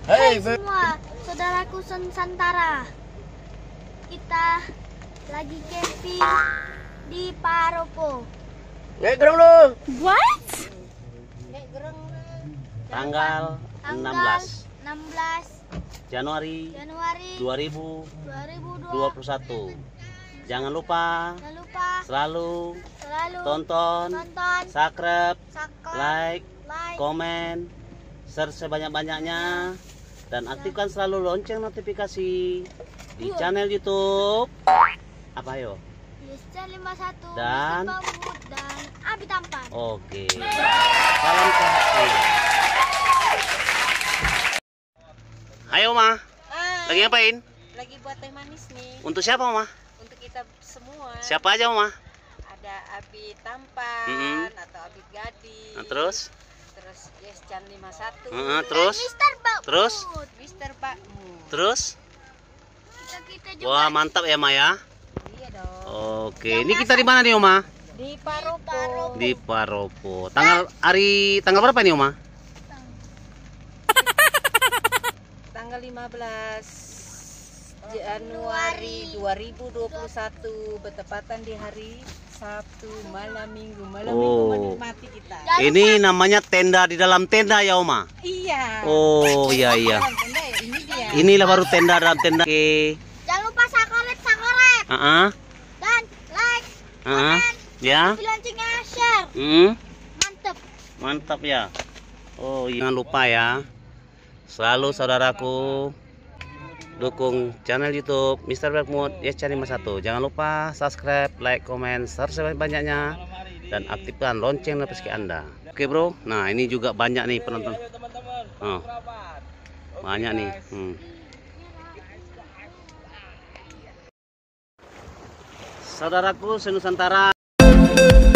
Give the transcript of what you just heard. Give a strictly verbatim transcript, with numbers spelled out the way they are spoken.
Hai semua, saudaraku Nusantara. Kita lagi camping di Paropo. Naik gerong lu. What? Tanggal enam belas enam belas Januari Januari dua ribu dua ribu dua puluh satu. Jangan lupa Jangan lupa selalu selalu tonton, tonton, subscribe, subscribe, like, like, komen, share sebanyak-banyaknya, dan aktifkan selalu lonceng notifikasi di channel YouTube. Apa yo? Yesca lima puluh satu Dan Mister Bamut dan Abi Tampan. Oke. Salam sehat. Ayo Ma, Hai. lagi ngapain? Lagi buat teh manis nih Untuk siapa Ma? untuk kita semua. Siapa aja Ma? Ada Abi Tampan Mm-mm. atau Abi Gading. Nah, terus? Terus Yescan lima puluh satu. Heeh, terus? Mister Bamut. Terus? Mister Bakmu. Terus? Kita, kita juga Wah mantap ya Ma ya. Iya dong. Oke, ini kita di mana nih Oma? Di Paropo. Di Paropo. Tanggal hari tanggal berapa nih Oma? Tanggal lima belas Januari dua ribu dua puluh satu bertepatan di hari Sabtu malam Minggu. Malam Oh. Minggu menikmati kita. Ini namanya tenda di dalam tenda ya Oma. Iya. Oh iya iya. Dalam tenda ya, ini dia. Inilah baru tenda dalam tenda. Oke. jangan lupa subscribe, subscribe Heeh. dan like, Heeh. Ya. loncengnya share. Hmm. Mantep. Mantap ya. Oh, jangan lupa ya. Selalu saudaraku dukung channel YouTube Mister Bamut Yesca lima puluh satu. Jangan lupa subscribe, like, komen, share sebanyak-banyaknya, dan aktifkan lonceng notifikasi Anda. Oke bro. Nah ini juga banyak nih penonton. Oh, banyak nih. Hmm. Saudaraku se-Nusantara.